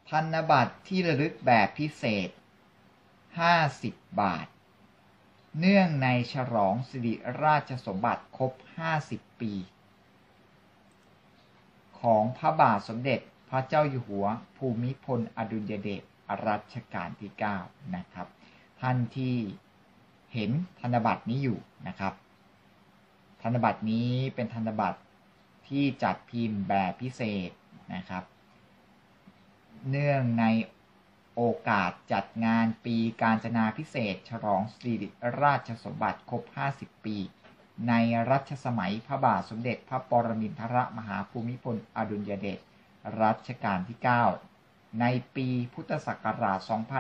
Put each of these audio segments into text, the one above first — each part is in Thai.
ธนบัตรที่ระลึกแบบพิเศษ50 บาทเนื่องในฉลองสิริราชสมบัติครบ50 ปีของพระบาทสมเด็จพระเจ้าอยู่หัวภูมิพลอดุลยเดชรัชกาลที่9นะครับท่านที่เห็นธนบัตรนี้อยู่นะครับธนบัตรนี้เป็นธนบัตรที่จัดพิมพ์แบบพิเศษนะครับเนื่องในโอกาสจัดงานปีกาญจนาพิเศษฉลองสิริราชสมบัติครบ50 ปีในรัชสมัยพระบาทสมเด็จพระปรมินทรมหาภูมิพลอดุลยเดชรัชกาลที่9ในปีพุทธศักราช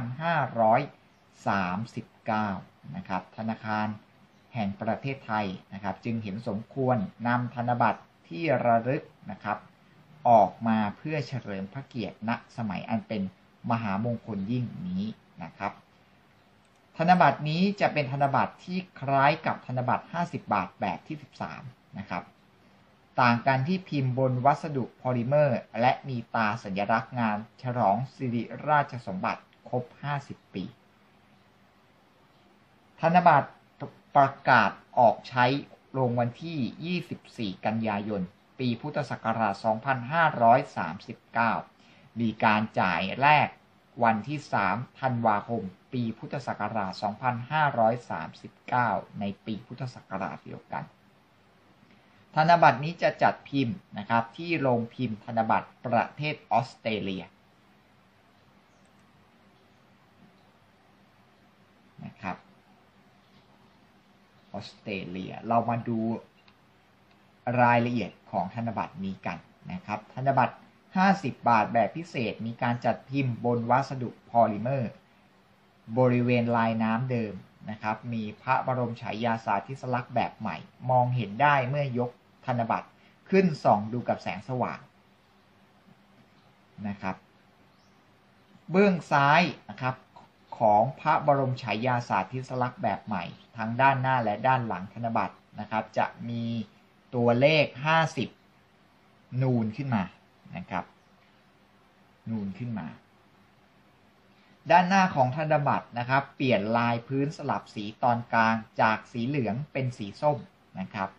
2539นะครับธนาคารแห่งประเทศไทยนะครับจึงเห็นสมควรนำธนบัตรที่ระลึกนะครับออกมาเพื่อเฉลิมพระเกียรติณสมัยอันเป็นมหามงคลยิ่งนี้นะครับธนบัตรนี้จะเป็นธนบัตรที่คล้ายกับธนบัตร50 บาทแบบที่13นะครับต่างกันที่พิมพ์บนวัสดุพอลิเมอร์และมีตราสัญลักษณ์งานฉลองสิริราชสมบัติครบ50 ปีธนบัตรประกาศออกใช้ลงวันที่24 กันยายนปีพุทธศักราช2539มีการจ่ายแรกวันที่3 ธันวาคมปีพุทธศักราช2539ในปีพุทธศักราชเดียวกันธนบัตรนี้จะจัดพิมพ์นะครับที่โรงพิมพ์ธนบัตรประเทศออสเตรเลียนะครับออสเตรเลียเรามาดูรายละเอียดของธนบัตรนี้กันนะครับธนบัตร50 บาทแบบพิเศษมีการจัดพิมพ์บนวัสดุพอลิเมอร์บริเวณลายน้ำเดิมนะครับมีพระบรมฉายาสาธิสลักษณ์แบบใหม่มองเห็นได้เมื่อยกธนบัตรขึ้นส่องดูกับแสงสว่างนะครับเบื้องซ้ายนะครับของพระบรมฉายาสาธิสลักษณ์แบบใหม่ทั้งด้านหน้าและด้านหลังธนบัตรนะครับจะมีตัวเลข50นูนขึ้นมานะครับนูนขึ้นมาด้านหน้าของธนบัตรนะครับเปลี่ยนลายพื้นสลับสีตอนกลางจากสีเหลืองเป็นสีส้มนะครับ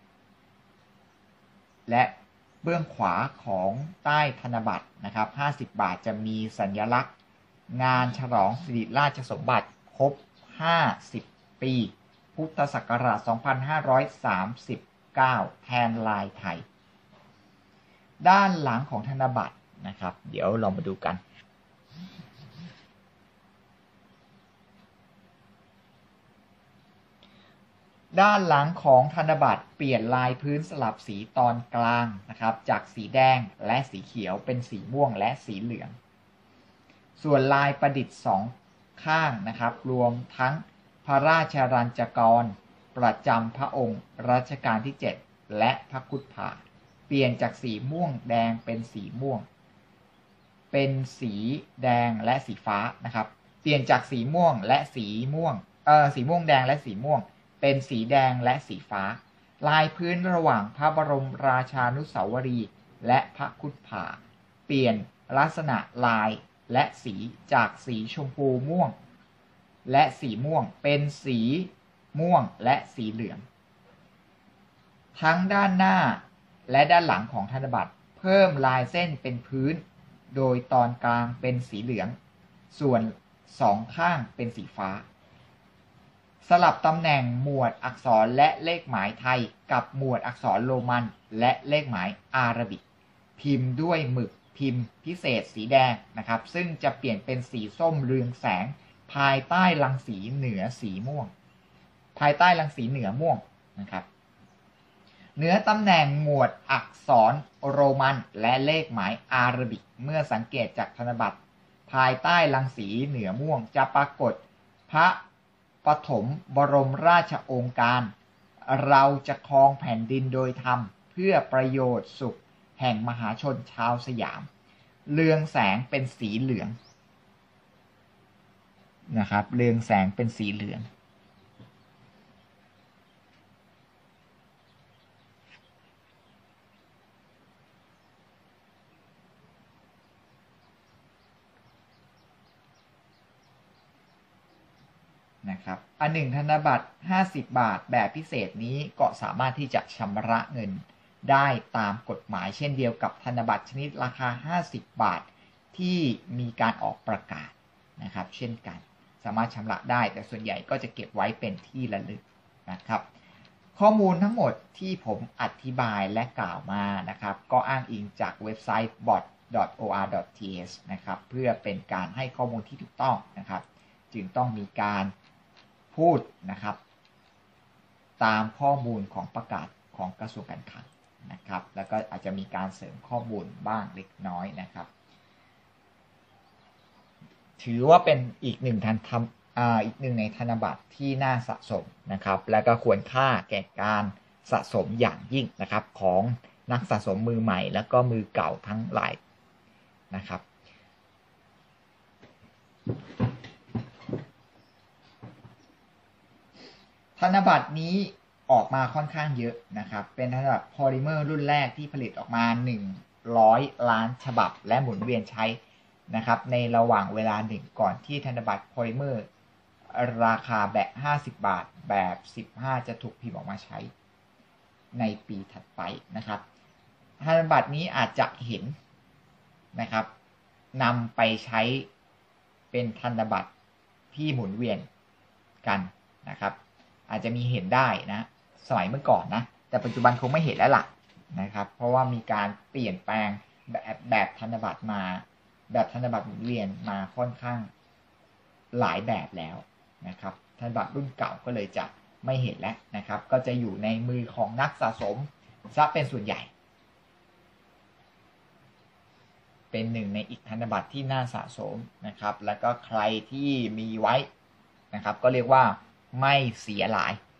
และเบื้องขวาของใต้ธนบัตรนะครับ50 บาทจะมีสัญลักษณ์งานฉลองสิริราชสมบัติครบ50 ปีพุทธศักราช2539แทนลายไทยด้านหลังของธนบัตรนะครับเดี๋ยวเรามาดูกันด้านหลังของธนบัตรเปลี่ยนลายพื้นสลับสีตอนกลางนะครับจากสีแดงและสีเขียวเป็นสีม่วงและสีเหลืองส่วนลายประดิษฐ์2ข้างนะครับรวมทั้งพระราชรัญจกรประจำพระองค์รัชกาลที่7และพระคุดผาเปลี่ยนจากสีม่วงแดงเป็นสีม่วงเป็นสีแดงและสีฟ้านะครับเปลี่ยนจากสีม่วงและสีม่วงสีม่วงแดงและสีม่วงเป็นสีแดงและสีฟ้าลายพื้นระหว่างพระบรมราชานุสาวรีย์และพระคุดผาเปลี่ยนลักษณะลายและสีจากสีชมพูม่วงและสีม่วงเป็นสีม่วงและสีเหลืองทั้งด้านหน้าและด้านหลังของธนบัตรเพิ่มลายเส้นเป็นพื้นโดยตอนกลางเป็นสีเหลืองส่วน2ข้างเป็นสีฟ้าสลับตำแหน่งหมวดอักษรและเลขหมายไทยกับหมวดอักษรโรมันและเลขหมายอาหรับิกพิมพ์ด้วยหมึกพิมพ์พิเศษสีแดงนะครับซึ่งจะเปลี่ยนเป็นสีส้มเรืองแสงภายใต้รังสีเหนือสีม่วงภายใต้รังสีเหนือม่วงนะครับเหนือตำแหน่งหมวดอักษรโรมันและเลขหมายอาหรับิกเมื่อสังเกตจากธนบัตรภายใต้รังสีเหนือม่วงจะปรากฏพระปฐมบรมราชโองการเราจะครองแผ่นดินโดยธรรมเพื่อประโยชน์สุขแห่งมหาชนชาวสยามเรืองแสงเป็นสีเหลืองนะครับเรืองแสงเป็นสีเหลืองนะครับอันหนึ่งธนบัตร50 บาทแบบพิเศษนี้ก็สามารถที่จะชำระเงินได้ตามกฎหมายเช่นเดียวกับธนบัตรชนิดราคา50 บาทที่มีการออกประกาศนะครับเช่นกันสามารถชำระได้แต่ส่วนใหญ่ก็จะเก็บไว้เป็นที่ระลึกนะครับข้อมูลทั้งหมดที่ผมอธิบายและกล่าวมานะครับก็อ้างอิงจากเว็บไซต์ bot.or.th นะครับเพื่อเป็นการให้ข้อมูลที่ถูกต้องนะครับจึงต้องมีการพูดนะครับตามข้อมูลของประกาศของกระทรวงการคลังนะครับแล้วก็อาจจะมีการเสริมข้อมูลบ้างเล็กน้อยนะครับถือว่าเป็นอีกหนึ่งในธนบัตรที่น่าสะสมนะครับและก็ควรค่าแก่การสะสมอย่างยิ่งนะครับของนักสะสมมือใหม่แล้วก็มือเก่าทั้งหลายนะครับธนบัตรนี้ออกมาค่อนข้างเยอะนะครับเป็นธนบัตรโพลิเมอร์รุ่นแรกที่ผลิตออกมา100 ล้านฉบับและหมุนเวียนใช้นะครับในระหว่างเวลาหนึ่งก่อนที่ธนบัตรโพลิเมอร์ราคาแบบ50 บาทแบบ15จะถูกพิมพ์ออกมาใช้ในปีถัดไปนะครับธนบัตรนี้อาจจะเห็นนะครับนำไปใช้เป็นธนบัตรที่หมุนเวียนกันนะครับอาจจะมีเห็นได้นะสมัยเมื่อก่อนนะแต่ปัจจุบันคงไม่เห็นแล้วล่ะนะครับเพราะว่ามีการเปลี่ยนแปลงแบบธนบัตรมาแบบธนบัตรหมุนเวียนมาค่อนข้างหลายแบบแล้วนะครับธนบัตรรุ่นเก่าก็เลยจะไม่เห็นแล้วนะครับก็จะอยู่ในมือของนักสะสมซะเป็นส่วนใหญ่เป็นหนึ่งในอีกธนบัตรที่น่าสะสมนะครับแล้วก็ใครที่มีไว้นะครับก็เรียกว่าไม่เสียหลาย